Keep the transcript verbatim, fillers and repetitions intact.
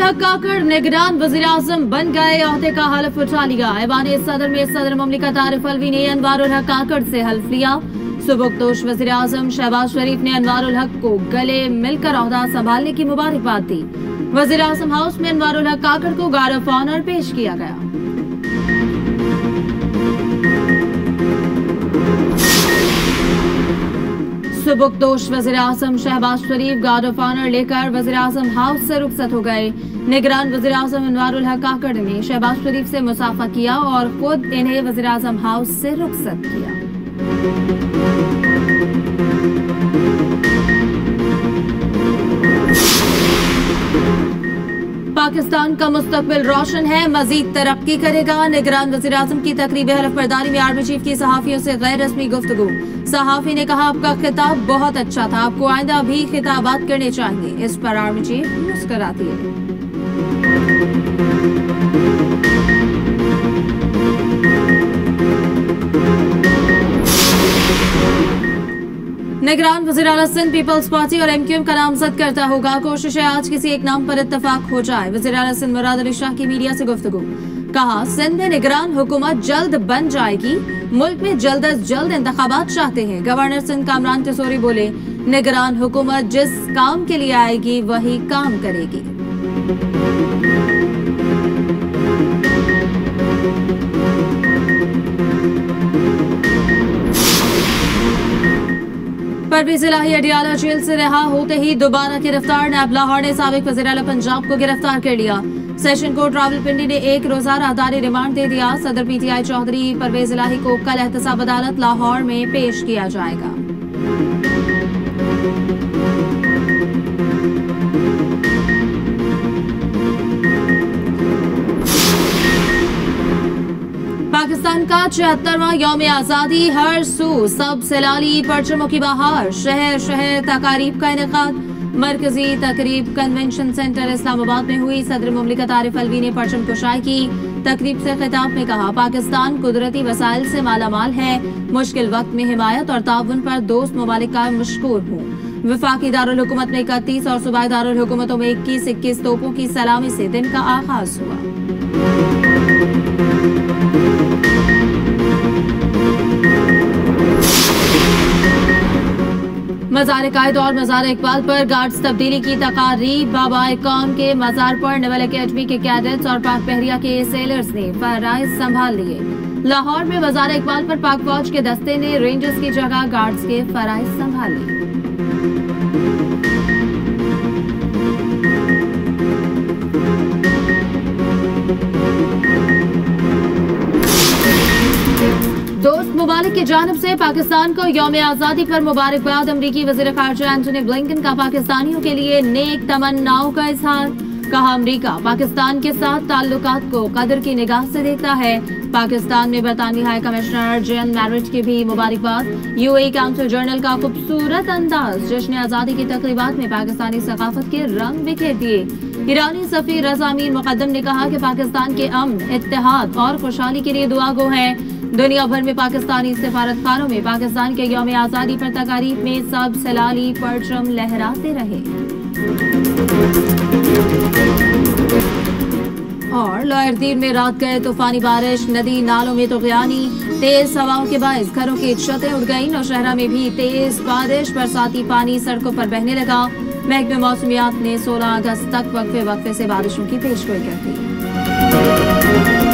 हक काकड़ निगरान वज़ीर आज़म बन गए, ओहदे का हल्फ उठा लिया। ऐवान सदर में सदर ममलिकत आरिफ अलवी ने अनवारुल हक काकड़ से हल्फ लिया। सुबुकदोश वज़ीर आज़म शहबाज शरीफ ने अनवारुल हक को गले मिलकर ओहदा संभालने की मुबारकबाद दी। वज़ीर आज़म हाउस में अनवारुल हक काकड़ को गार्ड ऑफ ऑनर पेश किया गया। सुबुकदोश वज़ीर आज़म Shehbaz Sharif guard of honour लेकर वज़ीर आज़म हाउस से रुखसत हो गए। निगरान वज़ीर आज़म अनवारुल हक काकड़ ने शहबाज शरीफ से मुसाफा किया और खुद इन्हें वज़ीर आज़म हाउस से रुखसत किया। पाकिस्तान का मुस्तकबिल रोशन है, मजीद तरक्की करेगा। निगरान वज़ीर आज़म की तकरीब हलफ बरदारी में आर्मी चीफ की सहाफियों से गैर रस्मी गुफ्तगू। सहाफी ने कहा, आपका खिताब बहुत अच्छा था, आपको आइंदा भी खिताबात करने चाहिए। इस पर आर्मी चीफ मुस्कुरा दिए। निगरान वज़ीर आला सिंध पीपल्स पार्टी और एमक्यूएम का नामजद करता होगा। कोशिश है आज किसी एक नाम पर इत्तफाक हो जाए। वज़ीर आला सिंध मुराद अली शाह की मीडिया से गुफ्तगू। कहा, सिंध में निगरान हुकूमत जल्द बन जाएगी। मुल्क में जल्द अज जल्द इंतखाबात चाहते हैं। गवर्नर सिंध कामरान तिसोरी बोले, निगरान हुकूमत जिस काम के लिए आएगी वही काम करेगी। परवेज इलाही अडियाला जेल से रिहा होते ही दोबारा गिरफ्तार। नैब लाहौर ने साबिक वज़ीर आला पंजाब को गिरफ्तार कर लिया। सेशन कोर्ट रावलपिंडी ने एक रोजा राहदारी रिमांड दे दिया। सदर पीटीआई चौधरी परवेज इलाही को कल एहतसाब अदालत लाहौर में पेश किया जाएगा। पाकिस्तान का छिहत्तरवां यौम आजादी, हर सू सब सैलानी परचमों की बहार। शहर शहर तकारीब का इनेकाद। मरकजी तकरीब कन्वेंशन सेंटर इस्लामाबाद में हुई। सदर मुमलिकत आरिफ अलवी ने परचम कुशाई की। तकरीब से खिताब में कहा, पाकिस्तान कुदरती वसाइल से मालामाल है। मुश्किल वक्त में हिमायत और ताउन पर दोस्त ममालिक का मशकूर हूँ। वफाकी दारुल हुकूमत में इकतीस और सूबाई दारुल हुकूमतों में इक्कीस इक्कीस तोपों की सलामी से दिन का आगाज हुआ। मज़ार कायद और मज़ार इकबाल पर गार्ड्स तब्दीली की तकारीब। बाबा कौम के मज़ार पर नेवल अकेडमी के कैडेट्स और पाक बहरिया के सेलर्स ने फराइज संभाल लिए। लाहौर में मज़ार इकबाल पर पाक फौज के दस्ते ने रेंजर्स की जगह गार्ड्स के फराइज संभाल लिए। दोस्त मुबालिक की जानिब से पाकिस्तान को यौम आजादी पर मुबारकबाद। अमरीकी वज़ीर ख़ारिजा एंटनी ब्लिंकन का पाकिस्तानियों के लिए नेक तमन्नाओं का इजहार। कहा, अमरीका पाकिस्तान के साथ ताल्लुकात को कदर की निगाह से देखता है। पाकिस्तान में बरतानवी हाई कमिश्नर जेन मैरिट की भी मुबारकबाद। यूएई काउंसिल जनरल का खूबसूरत अंदाज। जश्न आजादी की तकरीबात में पाकिस्तानी सकाफत के रंग बिखेर दिए। ईरानी सफीर रज़ा अमीर मुक़द्दम ने कहा कि पाकिस्तान के अमन, इत्तेहाद और खुशहाली के लिए दुआ गो है। दुनिया भर में पाकिस्तानी सिफारतखानों में पाकिस्तान के यौम आजादी पर तकारीब में सब सैलानी परचम लहराते रहे। और लोअरदीन में रात गए तूफानी बारिश। नदी नालों में तुग़यानी। तेज हवाओं के बायस घरों की छतें उड़ गई। नौशहरा में भी तेज बारिश। बरसाती पानी सड़कों पर बहने लगा। महकमे मौसमियात ने सोलह अगस्त तक वक्फे वक्फे से बारिशों की पेशगोई कर दी।